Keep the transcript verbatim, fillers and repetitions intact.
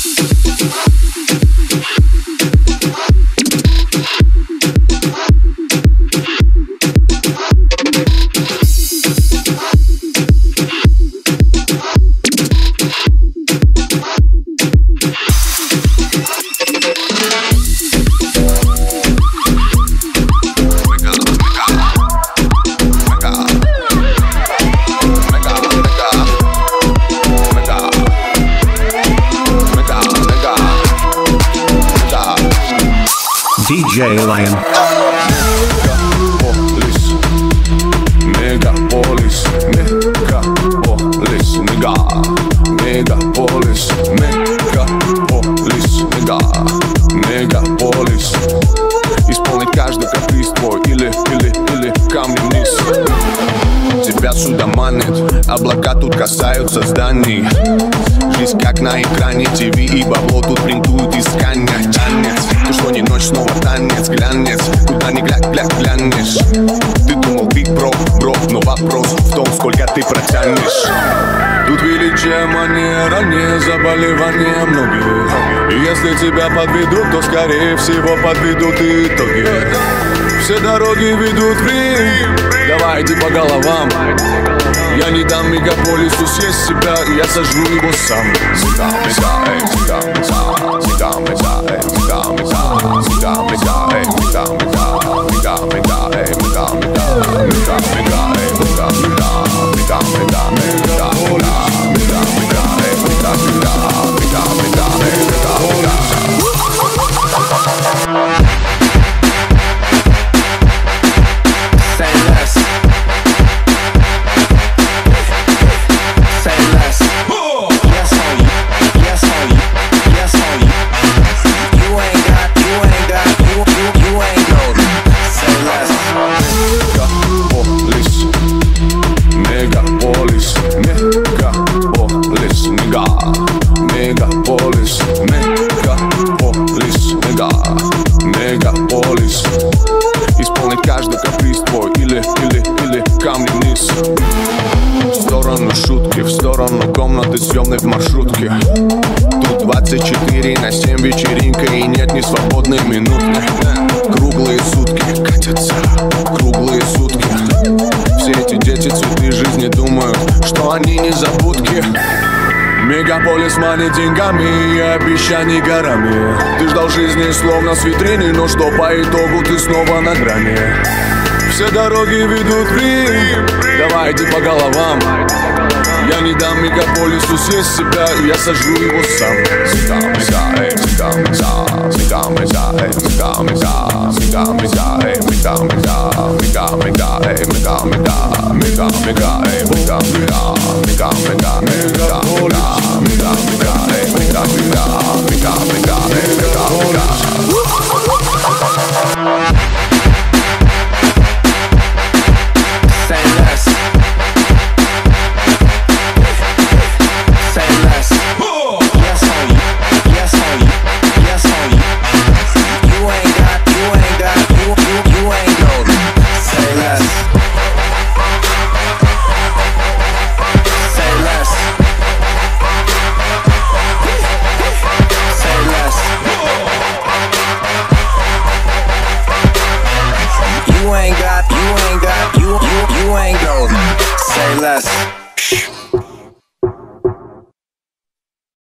ди джей Lion. Megapolis, Megapolis, Mega, Megapolis, Megapolis, Мега, Мегаполис. Исполнить каждый каприз твой или, или, или камни вниз. Тебя сюда манит, облака тут касаются зданий. Жизнь как на экране, ТВ и бабло тут принтуют искания. Танец, ты что не ночь, снова танец, глянец. Куда ни гля, гля, глянешь. Ты думал биг бро, бро, но вопрос в том, сколько ты протянешь. Тут величие манера, не заболевание многих. И если тебя подведут, то скорее всего подведут и итоги. Все дороги ведут в Рим. Давайте по головам. Я не дам мегаполису съесть себя, я сожру его сам. Мега, мега, эй, мега, мега, мега, мега, эй, мега, мега, мега, мега, эй, мега, мега, мега, мега, эй, мега, мега, мега, мега, эй, мега, мега, мега, мега, мега, мега, мега, мега, эй, мега, мега, мега, мега, эй, мега, мега. Мегаполис. Исполнить каждый каприз твой или, или, или камни вниз. В сторону шутки, в сторону комнаты съемной в маршрутке. Тут двадцать четыре на семь вечеринка и нет ни свободной минутки. Круглые сутки катятся, круглые сутки. Все эти дети цветы жизни думают, что они незабудки. Мегаполис манит деньгами и обещаний горами. Ты ждал жизни словно с витрины, но что по итогу ты снова на грани. Все дороги ведут в Рим. Давайте по головам. Я не дам мегаполису съесть себя, я сожру его сам. Мега, мега, эй, мега, мега, мега, мега, эй, мега, мега, мега, мега, эй, мега, мега, мега, мега, эй, мега, мега, мега, мега, эй, мега, мега, мега, мега, мега, мега, мега, мега.